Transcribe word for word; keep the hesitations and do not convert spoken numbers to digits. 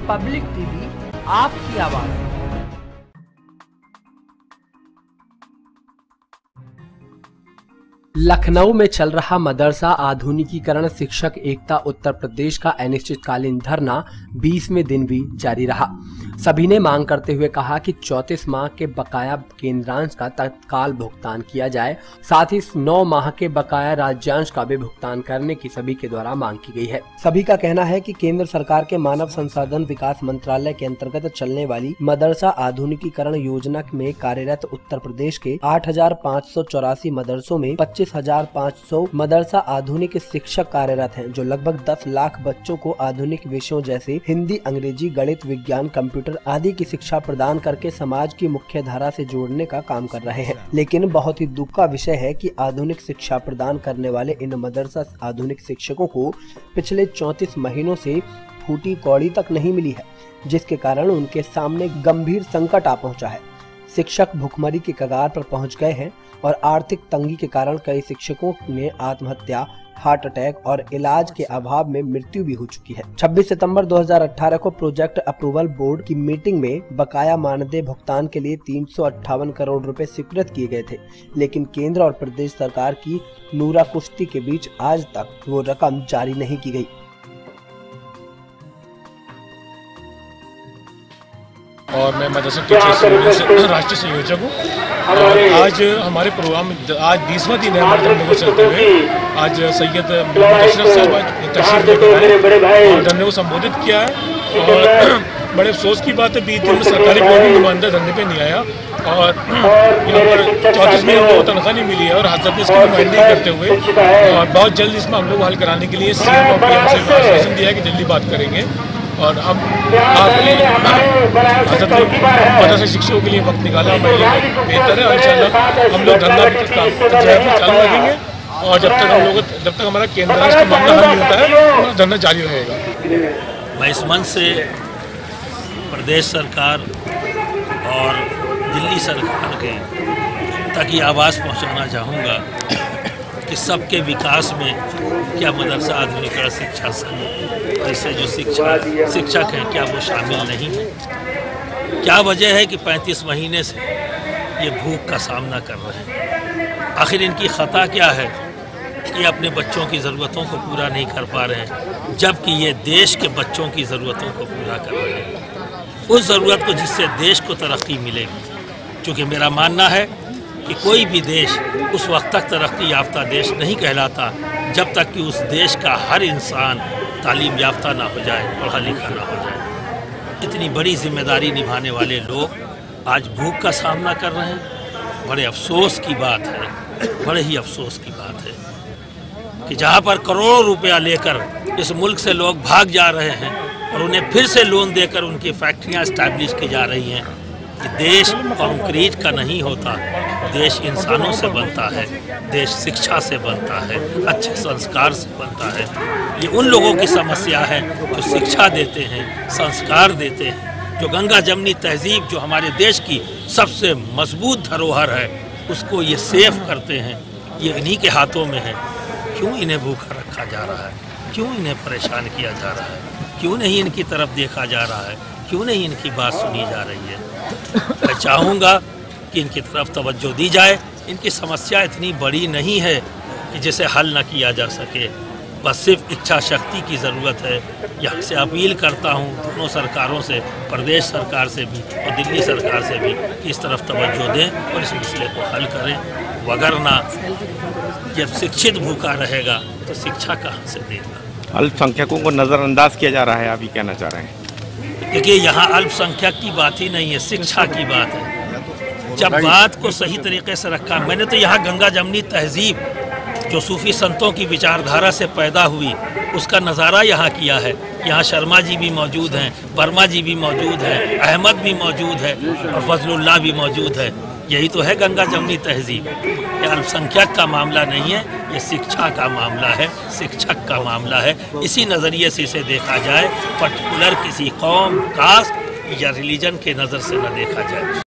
Public TV, आपकी आवाज। लखनऊ में चल रहा मदरसा आधुनिकीकरण शिक्षक एकता उत्तर प्रदेश का अनिश्चितकालीन धरना बीसवें दिन भी जारी रहा। सभी ने मांग करते हुए कहा कि चौंतीस माह के बकाया केंद्रांश का तत्काल भुगतान किया जाए, साथ ही नौ माह के बकाया राज्यांश का भी भुगतान करने की सभी के द्वारा मांग की गई है। सभी का कहना है कि केंद्र सरकार के मानव संसाधन विकास मंत्रालय के अंतर्गत चलने वाली मदरसा आधुनिकीकरण योजना में कार्यरत उत्तर प्रदेश के आठ हजार पाँच सौ चौरासी मदरसों में पच्चीस हजार पाँच सौ मदरसा आधुनिक शिक्षक कार्यरत हैं, जो लगभग दस लाख बच्चों को आधुनिक विषयों जैसे हिंदी, अंग्रेजी, गणित, विज्ञान, कंप्यूटर आदि की शिक्षा प्रदान करके समाज की मुख्य धारा से जोड़ने का काम कर रहे हैं। लेकिन बहुत ही दुख का विषय है कि आधुनिक शिक्षा प्रदान करने वाले इन मदरसा आधुनिक शिक्षकों को पिछले चौंतीस महीनों से फूटी कौड़ी तक नहीं मिली है, जिसके कारण उनके सामने गंभीर संकट आ पहुंचा है। शिक्षक भुखमरी के कगार पर पहुंच गए हैं और आर्थिक तंगी के कारण कई शिक्षकों ने आत्महत्या, हार्ट अटैक और इलाज के अभाव में मृत्यु भी हो चुकी है। छब्बीस सितंबर दो हज़ार अठारह को प्रोजेक्ट अप्रूवल बोर्ड की मीटिंग में बकाया मानदेय भुगतान के लिए तीन सौ अट्ठावन करोड़ रुपए स्वीकृत किए गए थे, लेकिन केंद्र और प्रदेश सरकार की नूरा कुश्ती के बीच आज तक वो रकम जारी नहीं की गई। और मैं मदरसा टीचर्स यूनियन से राष्ट्रीय संयोजक हूँ। और आज हमारे प्रोग्राम आज बीसवां दिन है हमारे धरने को चलते हुए। आज सैयद अशरफ साहब तशरीफ लेकर आए और धरने को संबोधित किया है। और बड़े अफसोस की बात है, बीस दिन में सरकारी कोई भी नुमाइंदा धरने पे नहीं आया और यहाँ पर चौंतीस महीने को तनख्वाह नहीं मिली है। और हजरत ने इसकी नुमाइंदगी करते हुए और बहुत जल्द इस मामले को हल कराने के लिए सीएम और पीएम से आश्वासन दिया है कि जल्दी बात करेंगे। और अब आपने मदरसा शिक्षकों के लिए वक्त निकाला, हमारे लिए बेहतर है। और इंशाल्लाह हम लोग धरना चालू रखेंगे और जब तक हम लोग जब तक हमारा केंद्रांश का मामला हल नहीं होता है धरना जारी रहेगा। मैं इस मंच से प्रदेश सरकार और दिल्ली सरकार के तक ये आवाज़ पहुंचाना चाहूँगा कि सबके विकास में क्या मदरसा आधुनिकीकरण शिक्षा संघ ऐसे जो शिक्षा शिक्षक हैं क्या वो शामिल नहीं है? क्या वजह है कि पैंतीस महीने से ये भूख का सामना कर रहे हैं? आखिर इनकी ख़ता क्या है कि अपने बच्चों की ज़रूरतों को पूरा नहीं कर पा रहे हैं, जबकि ये देश के बच्चों की ज़रूरतों को पूरा कर रहे हैं, उस ज़रूरत को जिससे देश को तरक्की मिलेगी। क्योंकि मेरा मानना है कि कोई भी देश उस वक्त तक तरक्की याफ्ता देश नहीं कहलाता जब तक कि उस देश का हर इंसान तालीम याफ्ता ना हो जाए, पढ़ा लिखा ना हो जाए। इतनी बड़ी जिम्मेदारी निभाने वाले लोग आज भूख का सामना कर रहे हैं। बड़े अफसोस की बात है, बड़े ही अफसोस की बात है कि जहाँ पर करोड़ों रुपया लेकर इस मुल्क से लोग भाग जा रहे हैं और उन्हें फिर से लोन देकर उनकी फैक्ट्रियाँ इस्टेब्लिश की जा रही हैं कि देश कंक्रीट का नहीं होता, देश इंसानों से बनता है, देश शिक्षा से बनता है, अच्छे संस्कार से बनता है। ये उन लोगों की समस्या है जो शिक्षा देते हैं, संस्कार देते हैं, जो गंगा जमनी तहजीब जो हमारे देश की सबसे मजबूत धरोहर है उसको ये सेव करते हैं। ये इन्हीं के हाथों में है। क्यों इन्हें भूखा रखा जा रहा है? क्यों इन्हें परेशान किया जा रहा है? क्यों नहीं इनकी तरफ देखा जा रहा है? क्यों नहीं इनकी बात सुनी जा रही है? मैं चाहूँगा कि इनकी तरफ तवज्जो दी जाए। इनकी समस्या इतनी बड़ी नहीं है कि जिसे हल न किया जा सके, बस सिर्फ इच्छा शक्ति की ज़रूरत है। यहाँ से अपील करता हूँ दोनों सरकारों से, प्रदेश सरकार से भी और दिल्ली सरकार से भी, कि इस तरफ तवज्जो दें और इस मसले को हल करें। वगरना जब शिक्षित भूखा रहेगा तो शिक्षा कहाँ से देगा? अल्पसंख्यकों को नज़रअंदाज किया जा रहा है, आप ये कहना चाह रहे हैं? देखिए, यहाँ अल्पसंख्यक की बात ही नहीं है, शिक्षा की बात है। जब बात को सही तरीके से रखा, मैंने तो यहाँ गंगा जमनी तहजीब जो सूफी संतों की विचारधारा से पैदा हुई उसका नज़ारा यहाँ किया है। यहाँ शर्मा जी भी मौजूद हैं, वर्मा जी भी मौजूद हैं, अहमद भी मौजूद है और फजलुल्लाह भी मौजूद है। यही तो है गंगा जमनी तहजीब। ये अल्पसंख्यक का मामला नहीं है, ये शिक्षा का मामला है, शिक्षक का मामला है। इसी नज़रिए से इसे देखा जाए, पर्टिकुलर किसी कौम, कास्ट या रिलीजन के नज़र से न देखा जाए।